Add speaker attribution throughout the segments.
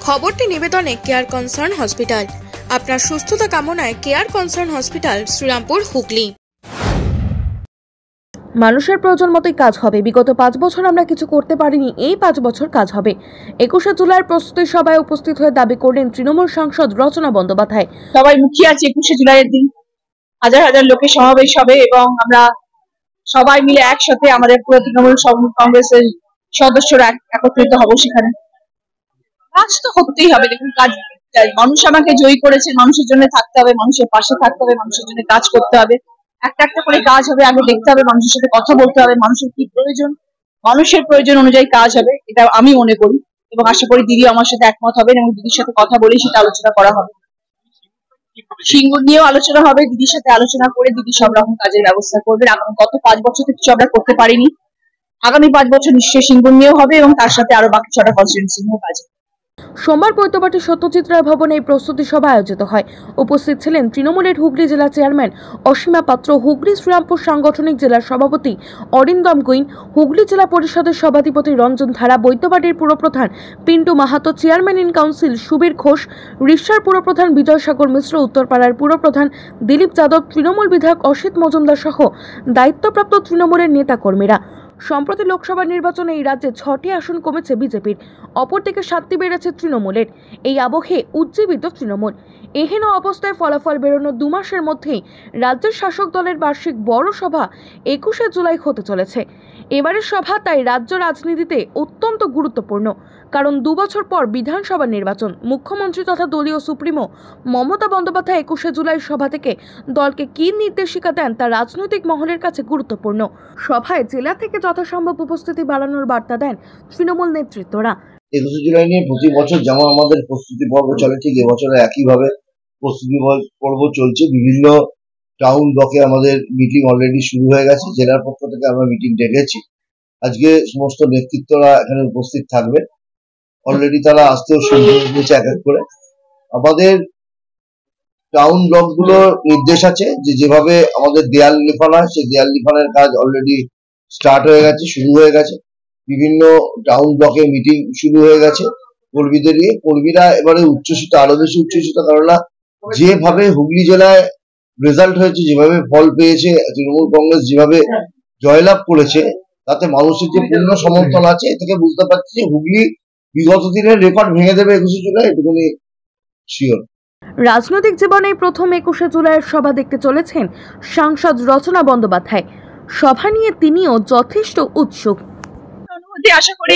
Speaker 1: খবরটি নিবেদনে care concern hospital. আপনার সুস্থতা কামনায় care concern hospital, Serampore, Hooghly. মানুষের প্রয়োজন মতোই কাজ হবে। বিগত 5 বছর আমরা কিছু করতে পারিনি, এই 5 বছর কাজ হবে। 21শে জুলাইয়ের প্রস্তুতি সভায় উপস্থিত হয়ে দাবি করলেন তৃণমূল সাংসদ রচনা বন্দ্যোপাধ্যায়।
Speaker 2: সবাই মুখিয়ে আছে 21শে জুলাইয়ের দিন হাজার হাজার লোকের সমাবেশ হবে এবং আমরা সবাই মিলে একসাথে আমাদের পুরো তৃণমূল কংগ্রেসের সদস্যরা একত্রিত হব। সেখানে কাজ তো করতেই হবে। দেখুন, কাজ মানুষ আমাকে জয়ী করেছে, মানুষের জন্য থাকতে হবে, মানুষের পাশে থাকতে হবে, মানুষের জন্য কাজ করতে হবে। একটা একটা করে কাজ হবে, আগে দেখতে হবে, মানুষের সাথে কথা বলতে হবে, মানুষের কি প্রয়োজন, মানুষের প্রয়োজন অনুযায়ী কাজ হবে, এটা আমি মনে করি। এবং আশা করি দিদি আমার সাথে একমত হবেন এবং দিদির সাথে কথা বলেই সেটা আলোচনা করা হবে। সিঙ্গুর নিয়েও আলোচনা হবে, দিদির সাথে আলোচনা করে দিদি সব রকম কাজের ব্যবস্থা করবেন। গত 5 বছর থেকে কিছু আমরা করতে পারিনি, আগামী 5 বছর নিশ্চয়ই সিঙ্গুর নিয়েও হবে এবং তার সাথে আরো বাকি 6টা কনস্টিটিউয়েন্সি নিয়েও কাজ।
Speaker 1: সোমবার পৈতবাটি সত্যজিৎ রায় ভবনে এই প্রস্তুতি সভা আয়োজিত হয়। উপস্থিত ছিলেন তৃণমূলের হুগলি জেলা চেয়ারম্যান অসীমা পাত্র, হুগলি শ্রীরামপুর সাংগঠনিক জেলার সভাপতি অরিন্দম গুইন, হুগলি জেলা পরিষদের সভাধিপতি রঞ্জন ধারা, বৈদ্যবাটির পুরপ্রধান Pintu Mahato, chairman in council Subir Ghosh, রিষার পুরপ্রধান বিজয় সাগর মিশ্র, উত্তরপাড়ার পুরপ্রধান দিলীপ যাদব, তৃণমূল বিধায়ক অসিত মজুমদার সহ দায়িত্বপ্রাপ্ত তৃণমূলের নেতাকর্মীরা। সম্প্রতি লোকসভা নির্বাচনে এই রাজ্যে 6টি আসন কমেছে বিজেপির, অপরদিকে 7টি বেড়েছে তৃণমূলের। এই আবহে উজ্জীবিত তৃণমূল। এহেন অবস্থায় ফলাফল বেরোনোর 2 মাসের মধ্যেই রাজ্যের শাসক দলের বার্ষিক বড় সভা 21শে জুলাই হতে চলেছে। এবারের সভা তাই রাজ্য রাজনীতিতে অত্যন্ত গুরুত্বপূর্ণ, কারণ 2 বছর পর বিধানসভা নির্বাচন। মুখ্যমন্ত্রী তথা দলীয় সুপ্রিমো মমতা বন্দ্যোপাধ্যায় 21শে জুলাই সভা থেকে দলকে কী নির্দেশিকা দেন তা রাজনৈতিক মহলের কাছে গুরুত্বপূর্ণ। সভায় জেলা থেকে যথাসম্ভব উপস্থিতি বাড়ানোর বার্তা দেন তৃণমূল নেতৃত্বরা।
Speaker 3: 21শে জুলাই নিয়ে প্রতি বছর যেমন আমাদের প্রস্তুতি পর্ব চলে, ঠিক এবছরে একইভাবে প্রস্তুতি পর্ব চলছে। বিভিন্ন টাউন ব্লকে আমাদের মিটিং অলরেডি শুরু হয়ে গেছে। জেলার পক্ষ থেকে আমরা মিটিং ডেকেছি। আজকে সমস্ত নেতৃত্বরা এখানে উপস্থিত থাকবে। অলরেডি তারা আসতেও শুরু হয়েছে এক এক করে। আমাদের টাউন ব্লকগুলোর নির্দেশ আছে যে যেভাবে আমাদের দেয়াল লিফানা, সেই দেয়াল লিফানের কাজ অলরেডি স্টার্ট হয়ে গেছে, শুরু হয়ে গেছে। বিভিন্ন টাউন ব্লকে মিটিং শুরু হয়ে গেছে কর্মীদের নিয়ে। কর্মীরা এবারে উচ্ছ্বসিত, আরো বেশি উচ্ছ্বসিত, কেননা যেভাবে হুগলি জেলায় রেজাল্ট হয়েছে, যেভাবে ফল পেয়েছে, তৃণমূল কংগ্রেস যেভাবে জয়লাভ করেছে, তাতে মানুষের যে পূর্ণ সমর্থন আছে, এ থেকে বুঝতে পারছি যে হুগলি বিগত দিনের রেকর্ড ভেঙে দেবে 21শে জুলাই, এটুকুনি শিওর।
Speaker 1: রাজনৈতিক জীবনে প্রথম 21শে জুলাইয়ের সভা দেখতে চলেছেন সাংসদ রচনা বন্দ্যোপাধ্যায়। সভা নিয়ে তিনিও যথেষ্ট উৎসুক।
Speaker 2: আশা করি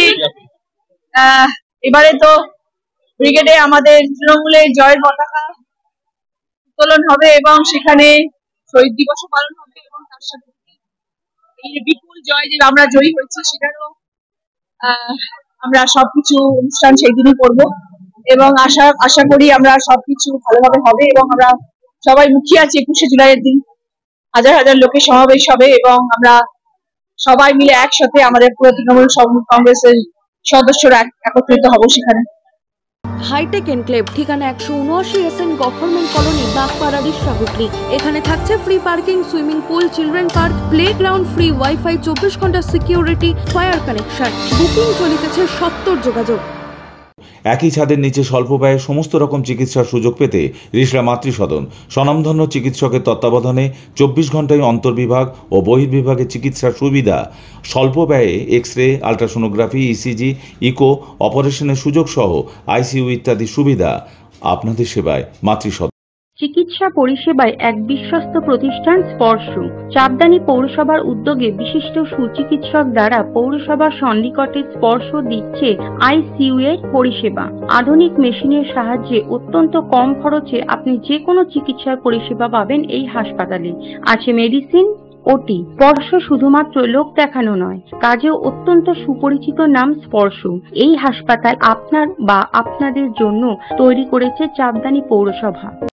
Speaker 2: এবারে তো ব্রিগেডে আমাদের তৃণমূলের জয়ের পতাকা উত্তোলন হবে এবং সেখানে শহীদ দিবস পালন হবে এবং তার সাথে এই বিপুল জয় যে আমরা জয়ী হয়েছি সেটারও আমরা সবকিছু অনুষ্ঠান সেই দিনই করবো এবং আশা করি আমরা সবকিছু ভালোভাবে হবে এবং আমরা সবাই মুখিয়ে আছি 21শে জুলাইয়ের দিন হাজার হাজার লোকের সমাবেশ হবে এবং আমরা সবাই মিলে একসাথে আমাদের পুরো তৃণমূল কংগ্রেসের সদস্যরা একত্রিত হব। সেখানে
Speaker 1: হাইটেক এনক্লেভ, ঠিকানা 179 SN government colony, Bagpara, Rishra, Hooghly. এখানে থাকছে free parking, swimming pool, children park, playground, free WiFi, 24 ঘন্টা সিকিউরিটি, ফায়ার কানেকশন। বুকিং চলিতেছে, 70 যোগাযোগ।
Speaker 4: একই ছাদের নিচে স্বল্প ব্যয়ে সমস্ত রকম চিকিৎসার সুযোগ পেতে রিষড়া মাতৃসদন স্বনামধন্য চিকিৎসকের তত্ত্বাবধানে 24 ঘন্টায় অন্তর্বিভাগ ও বহির্বিভাগে চিকিৎসার সুবিধা, স্বল্প ব্যয়ে X ray, ultrasonography, ECG, eco অপারেশনের সুযোগ সহ আইসিইউ ইত্যাদি সুবিধা। আপনাদের সেবায় মাতৃসদন।
Speaker 5: চিকিৎসা পরিষেবায় এক বিশ্বস্ত প্রতিষ্ঠান স্পর্শ। চাপদানি পৌরসভার উদ্যোগে বিশিষ্ট সুচিকিৎসক দ্বারা পৌরসভার সন্নিকটে স্পর্শ দিচ্ছে আইসিইউ এর পরিষেবা। আধুনিক মেশিনের সাহায্যে অত্যন্ত কম খরচে আপনি যে কোনো চিকিৎসার পরিষেবা পাবেন এই হাসপাতালে। আছে মেডিসিন, ওটি। স্পর্শ শুধুমাত্র লোক দেখানো নয়, কাজেও অত্যন্ত সুপরিচিত নাম স্পর্শ। এই হাসপাতাল আপনার বা আপনাদের জন্য তৈরি করেছে চাপদানি পৌরসভা।